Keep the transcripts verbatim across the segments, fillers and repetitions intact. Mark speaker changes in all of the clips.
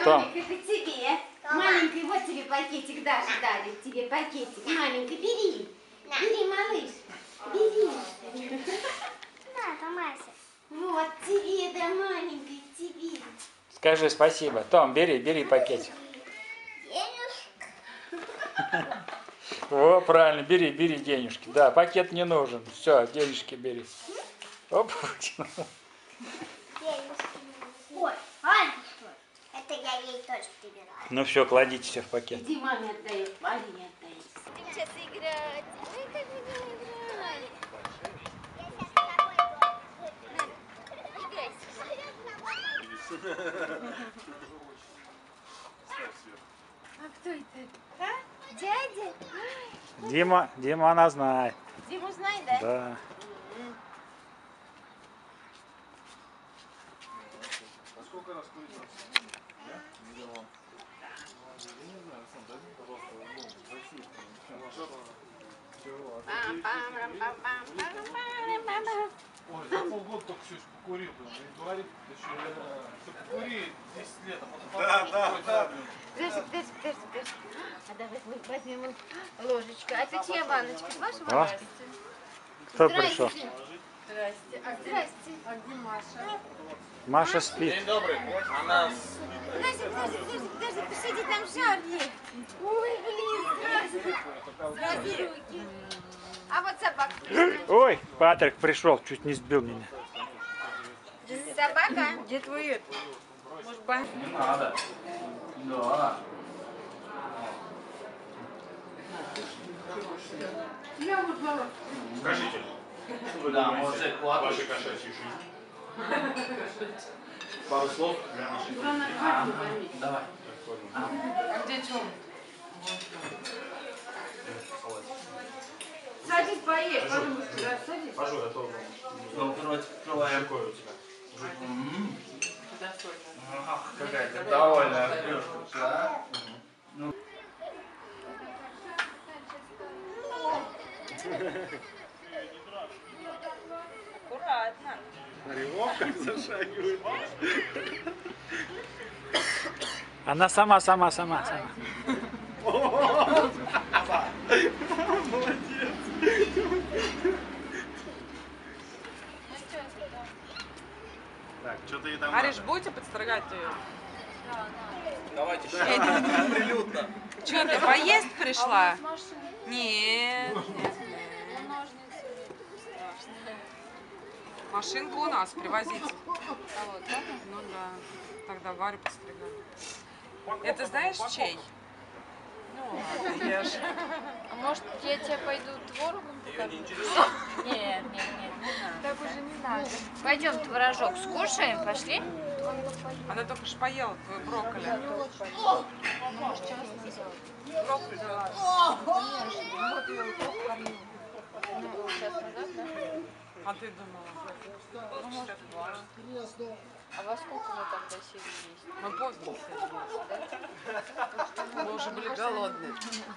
Speaker 1: Толик, это тебе. Маленький, вот тебе пакетик Даша дарит. Тебе пакетик. Маленький, бери. Бери, малыш. Бери.
Speaker 2: На, Томася.
Speaker 1: Вот тебе, да, маленький, тебе.
Speaker 3: Скажи спасибо. Том, бери, бери пакетик.
Speaker 2: Денежка.
Speaker 3: О, правильно, бери, бери денежки. Да, пакет не нужен. Все, денежки бери. Оп.
Speaker 2: Денежки. Ой, Ань, что? Это я ей тоже прибираю.
Speaker 3: Ну все, кладите все в пакет.
Speaker 1: Иди маме отдай, Марине отдай.
Speaker 2: Будем сейчас играть. Ой, как мы будем играть.
Speaker 1: А кто это? А? Дядя?
Speaker 3: Дима, Дима она знает.
Speaker 1: Диму знает, да?
Speaker 3: Да.
Speaker 4: А сколько раз курить надо? Да? Не давал. Я не знаю, сам дай мне, пожалуйста, ну, красиво. Чего? Ой, за полгода только все покурил, блин. И говорит, что покури десять лет, а потом... Да, да, да.
Speaker 1: Подожди, подожди, подожди, подожди. А давай мы возьмем ложечку. А это чья баночка? Ваша
Speaker 3: А?
Speaker 1: баночка?
Speaker 3: Кто пришел?
Speaker 1: Здрасте. А здрасте. А где Маша?
Speaker 3: Маша спит.
Speaker 4: День добрый. Она...
Speaker 1: Подожди, подожди, подожди, подожди, посиди, там жарни. Ой, блин, здравствуй. Здравствуй, руки. А вот собака.
Speaker 3: Ой, Патрик пришел, чуть не сбил меня.
Speaker 1: Собака? Где твой это? Может, банк?
Speaker 4: Не надо. Да.
Speaker 1: Я вот была.
Speaker 5: Скажите, что вы
Speaker 4: Да,
Speaker 5: думаете
Speaker 4: может,
Speaker 5: о вашей кошачьей жизни? Пару слов для нашей жизни.
Speaker 4: Давай.
Speaker 1: А где что? Садись, поешь. Садись.
Speaker 5: Пожу, я тоже.
Speaker 4: Ну, короче, открываем.
Speaker 5: Какой у тебя?
Speaker 4: Ах, какая-то довольная плюшка, да?
Speaker 1: Аккуратно.
Speaker 3: Она сама, сама, сама, сама.
Speaker 4: Так, что ты там...
Speaker 6: Ариш, будете подстригать ее?
Speaker 4: Давайте сейчас. Прилюдно.
Speaker 6: Че, ты поесть пришла? Нет, нет, нет. Машинка у нас, привозите. Ну да, тогда Варю подстригать. Это знаешь чей? Ну ладно, ешь.
Speaker 7: А может, я тебя пойду творогом покормлю? Нет, нет, нет, не надо. Так уже не надо. Пойдем творожок скушаем, пошли?
Speaker 6: Она только что поела твой брокколи.
Speaker 7: Ну, может, час назад.
Speaker 6: Брокколи, да.
Speaker 7: Конечно. Вот ее только кормила. Ну, час назад, да?
Speaker 6: А ты думала?
Speaker 7: Ну, может, два. А во сколько мы тогда сели есть?
Speaker 6: Мы поздно сели. Мы уже были голодные.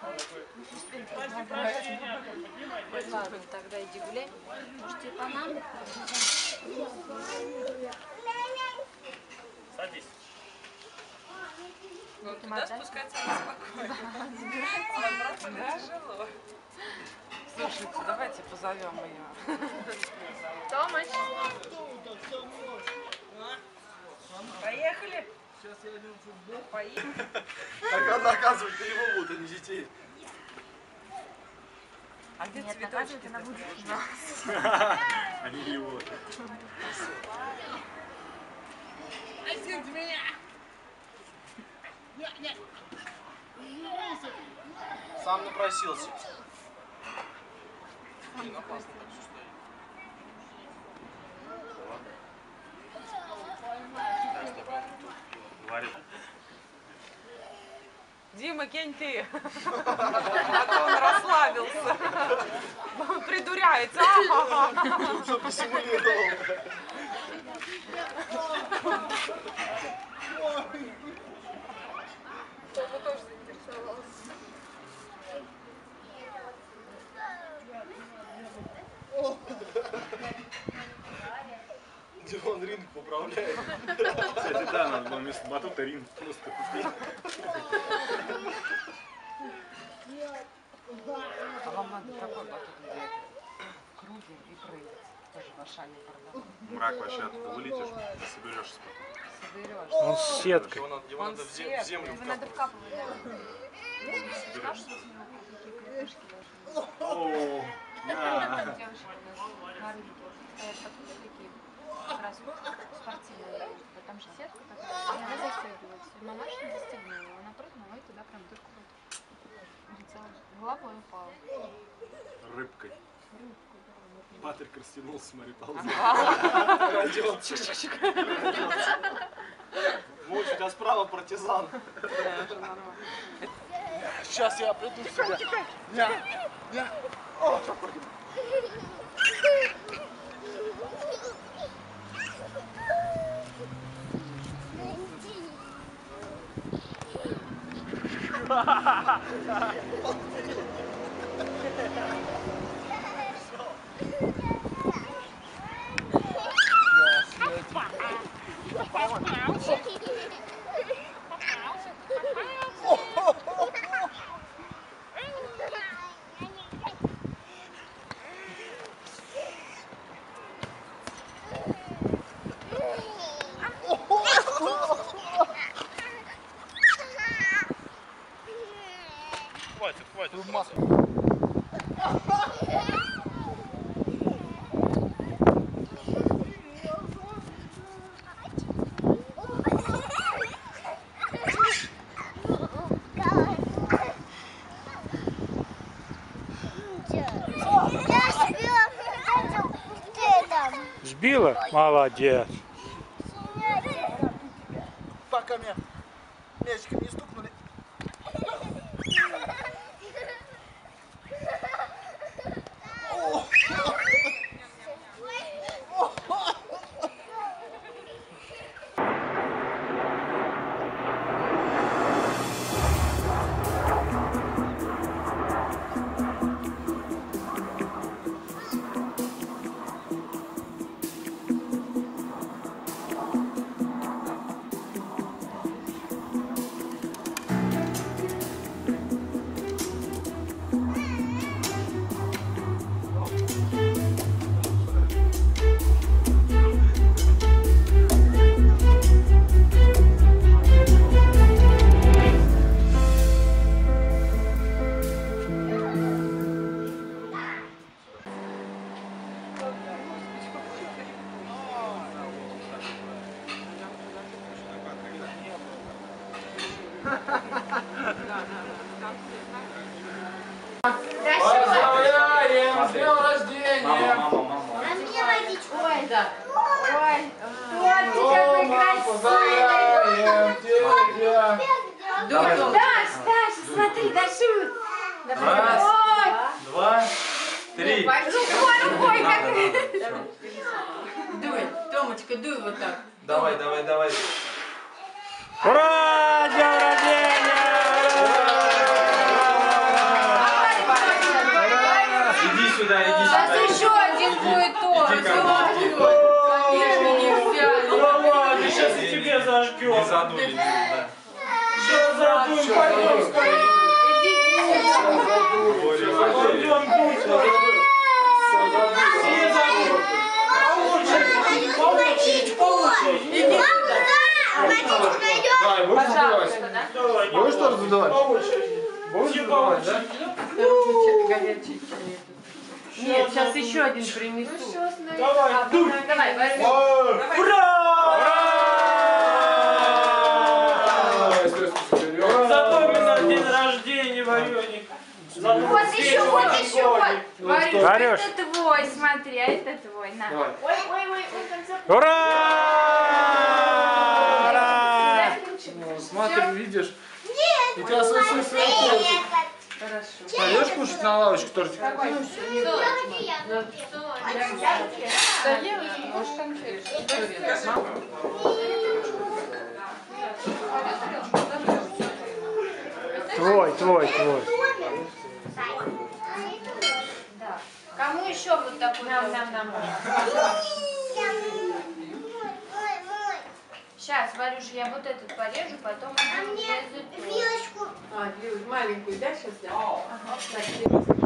Speaker 7: Ладно, тогда иди гуляй. Может, тебе понадобится?
Speaker 5: Садись.
Speaker 6: Вот туда спускаться неспокойно. Тяжело. Слушайте, давайте позовем ее.
Speaker 7: Томыч.
Speaker 6: Поехали? Сейчас я идем в футбол. Поехали.
Speaker 4: Так надо оказывать перевод, а не детей.
Speaker 6: А где
Speaker 7: Нет,
Speaker 6: цветочки?
Speaker 7: наказывать она будет.
Speaker 4: Они его.
Speaker 6: Извините меня.
Speaker 4: Сам напросился. Блин, опасно так все стоит.
Speaker 5: Говорит.
Speaker 6: Дима, кинь ты. А то он расслабился. Он придуряется.
Speaker 4: Он все посимулировал.
Speaker 7: Тома тоже заинтересовался.
Speaker 4: Димон ринг поправляет.
Speaker 5: Кстати, да, надо было вместо батута ринг просто купить.
Speaker 6: А вам надо такой батут взять. Кругом и прыгать. Тоже в Ашане продал.
Speaker 5: Мрак вообще оттуда вылетишь, не соберешься потом.
Speaker 6: Соберешь.
Speaker 3: Он с сеткой.
Speaker 4: Его надо, его
Speaker 6: Он
Speaker 4: надо в
Speaker 6: с
Speaker 4: зем- в землю
Speaker 7: Его надо
Speaker 4: вкапывать.
Speaker 7: вкапывать, да.
Speaker 5: Соберешься.
Speaker 7: Такие крылышки должны быть.
Speaker 5: О, на.
Speaker 7: Девушки у нас на рынке стоят такие, такие как раз спортивные. Там же сетка такая, и она застегивается. И мамаша не застегнула, она прыгнула и туда прям дырку вот улетела. Головой упала.
Speaker 5: Рыбкой. Патрик растянулся, смотри, ползет.
Speaker 4: Родион. Муж, у тебя справа партизан. Сейчас я приду в себя. Ня, ня. О,
Speaker 5: Хватит, хватит.
Speaker 3: Сбила? Молодец.
Speaker 4: пока меня мячиком не стукнули.
Speaker 3: Поздравляем! С днем рождения!
Speaker 5: Мама, мама, мама.
Speaker 2: А мне водичку.
Speaker 1: Ой, да. Ой, вот ты какой
Speaker 3: Дома
Speaker 1: красивый.
Speaker 3: поздравляем тебя!
Speaker 5: Давай.
Speaker 1: Даш, Даша, смотри, Дашут.
Speaker 5: Раз,
Speaker 1: Ой,
Speaker 5: два, три.
Speaker 1: рукой, рукой, как...
Speaker 8: Дуй, Томочка, дуй вот так.
Speaker 5: Давай, давай, давай.
Speaker 3: Ура! С днем рождения!
Speaker 5: Иди сюда, иди
Speaker 8: Сейчас
Speaker 5: сюда.
Speaker 8: еще один будет торт.
Speaker 5: Иди ко мне.
Speaker 8: Конечно, нельзя.
Speaker 3: Ну ладно, сейчас и тебе
Speaker 5: Не
Speaker 3: зажгем.
Speaker 5: задули, да.
Speaker 3: Сейчас задуем, пойдем скорее. Пойдем дуть. Все задуем. Получше, получше, получше.
Speaker 8: Иди сюда.
Speaker 4: Давай, будешь задувать?
Speaker 3: Давай,
Speaker 4: Будешь тоже задувать?
Speaker 3: Получше.
Speaker 4: Будешь задувать, да?
Speaker 8: Горячий чай. Нет, сейчас еще один принесу.
Speaker 3: Давай, дуй.
Speaker 8: Давай, возьми.
Speaker 3: Ура! Зато на день рождения, вареник.
Speaker 1: Вот еще, вот еще, вот.
Speaker 8: Варюш,
Speaker 3: Варюш.
Speaker 8: это твой, смотри, а это твой, на.
Speaker 4: Давай.
Speaker 1: Ой, ой, ой, он там за...
Speaker 3: Ура! Ура!
Speaker 4: Ну, смотри, видишь. И тебя свой свой свой тортик.
Speaker 8: Хорошо.
Speaker 4: Пойдешь кушать на лавочке тортик?
Speaker 8: Доела? Может, конфетку?
Speaker 3: Твой, твой, твой.
Speaker 8: Кому еще вот такой? Нам, нам, нам.
Speaker 7: Сейчас, Варюша, я вот этот порежу, потом...
Speaker 2: А мне вилочку.
Speaker 8: А, вилочку маленькую, да, сейчас дам? Ага.